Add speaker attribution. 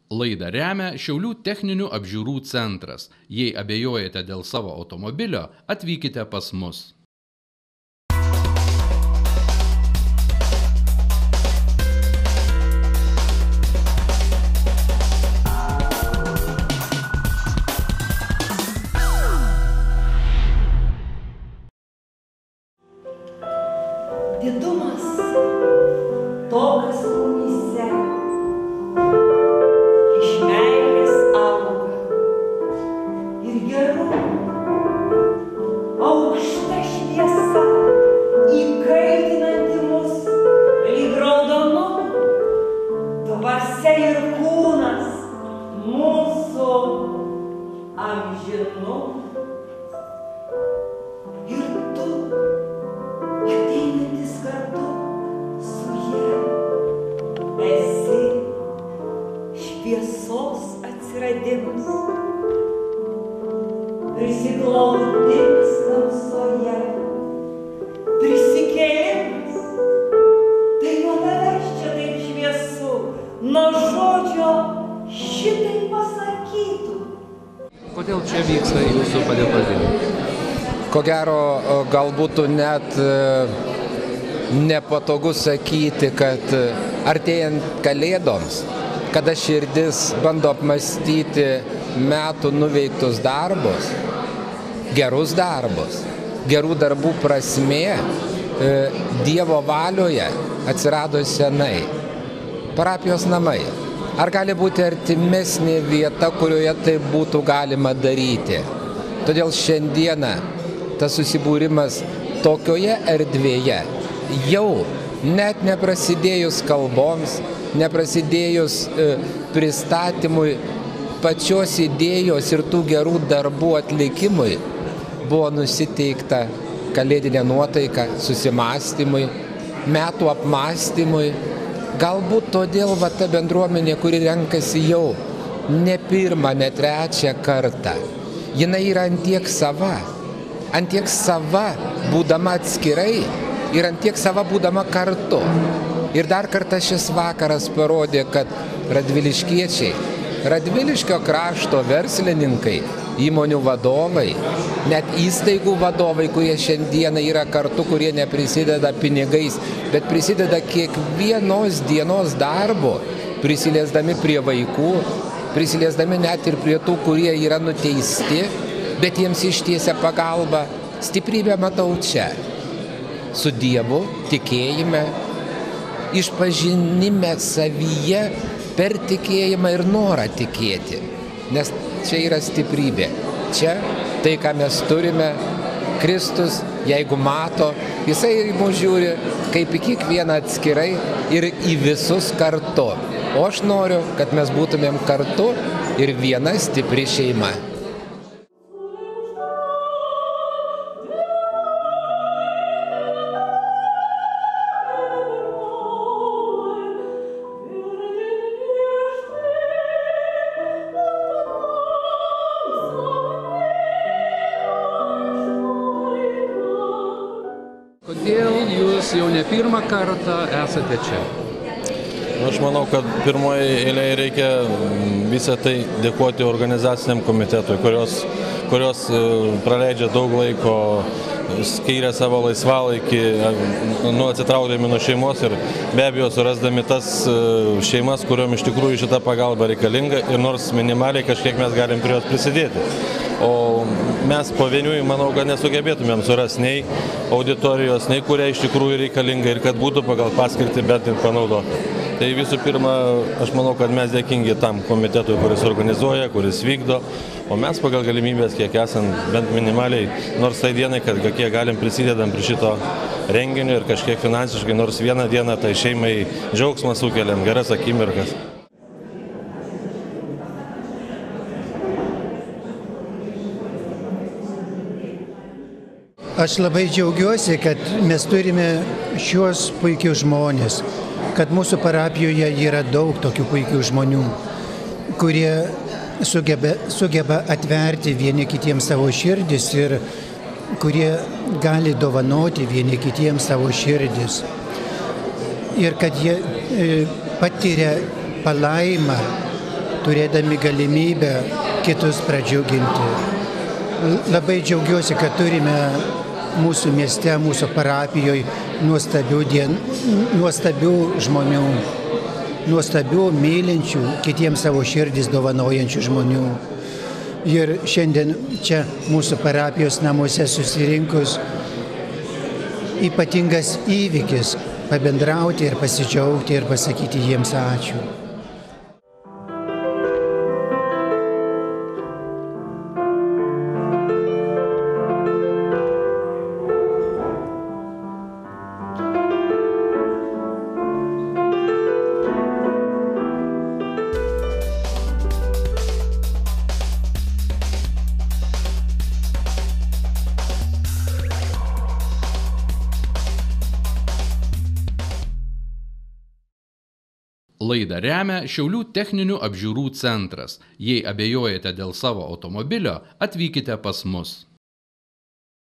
Speaker 1: Laidą remia Šiaulių techninių apžiūrų centras. Jei abejojate dėl savo automobilio, atvykite pas mus.
Speaker 2: Didumas toks mumyse, iš meilės auga ir gerų, aukšta šviesa, įkaitinanti mus, lyg raudonų, dvasia ir kūnas mūsų amžinų. Ir tu, ateinantis kartu su ja, esi šviesos atsiradimas, prisiglaudimas tamsoje, prisikėlimas. Tai nuo tavęs čia taip šviesu, nuo žodžio šitai pasakytų.
Speaker 3: Kodėl čia vyksta jūsų padėkos diena?
Speaker 4: Ko gero, gal būtų net nepatogu sakyti, kad artėjant Kalėdoms, kada širdis bando apmąstyti metų nuveiktus darbus, gerų darbų prasmė Dievo valioje atsirado senai. Parapijos namai. Ar gali būti artimesnė vieta, kurioje tai būtų galima daryti? Todėl šiandieną tas susibūrimas tokioje erdvėje, jau net neprasidėjus kalboms, neprasidėjus pristatymui pačios idėjos ir tų gerų darbų atlikimui, buvo nusiteikta kalėdinė nuotaika susimąstymui, metų apmąstymui. Galbūt todėl ta bendruomenė, kuri renkasi jau ne pirmą, ne trečią kartą, jinai yra antiek sava būdama atskirai ir antiek sava būdama kartu. Ir dar kartą šis vakaras parodė, kad radviliškiečiai, Radviliškio krašto verslininkai, įmonių vadovai, net įstaigų vadovai, kurie šiandieną yra kartu, kurie neprisideda pinigais, bet prisideda kiekvienos dienos darbo, prisiliesdami prie vaikų, prisiliesdami net ir prie tų, kurie yra nuteisti, bet jiems ištiesia pagalba. Stiprybę matau čia. Su Dievu, tikėjime, išpažinime savyje per tikėjimą ir norą tikėti. Nes čia yra stiprybė. Čia tai, ką mes turime, Kristus, jeigu mato, jisai į mus žiūri kaip į kiekvieną atskirai ir į visus kartu. O aš noriu, kad mes būtumėm kartu ir viena stipri šeima.
Speaker 3: Kodėl jūs jau ne pirmą kartą esate čia?
Speaker 5: Aš manau, kad pirmoje eilėje reikia visą tai dėkoti organizaciniam komitetui, kurios praleidžia daug laiko, skiria savo laisvalaikį, atsitraukdami nuo šeimos ir be abejo surasdami tas šeimas, kuriuom iš tikrųjų šita pagalba reikalinga ir nors minimaliai kažkiek mes galim prie jos prisidėti. O mes pavieniui, manau, kad nesugebėtumėm surasti nei auditorijos, nei kuria iš tikrųjų reikalinga ir kad būtų pagal paskirtį bent ir panaudoti. Tai visų pirma, aš manau, kad mes dėkingi tam komitetui, kuris organizuoja, kuris vykdo, o mes pagal galimybės, kiek esam bent minimaliai, nors tai dienai, kad kiek galim prisidedam prie šito renginio ir kažkiek finansiškai, nors vieną dieną tai šeimai džiaugsmą sukeliam, geras akimirkas.
Speaker 6: Aš labai džiaugiuosi, kad mes turime šios puikius žmonės, kad mūsų parapijoje yra daug tokių puikių žmonių, kurie sugeba atverti vieni kitiems savo širdis ir kurie gali dovanoti vieni kitiems savo širdis. Ir kad jie patiria palaimą turėdami galimybę kitus pradžiuginti. Labai džiaugiuosi, kad turime mūsų mieste, mūsų parapijoje nuostabių žmonių, nuostabių, mylinčių, kitiems savo širdis dovanojančių žmonių. Ir šiandien čia mūsų parapijos namuose susirinkus ypatingas įvykis pabendrauti ir pasidžiaugti ir pasakyti jiems ačiū.
Speaker 1: Laidą remia Šiaulių techninių apžiūrų centras. Jei abejojate dėl savo automobilio, atvykite pas mus.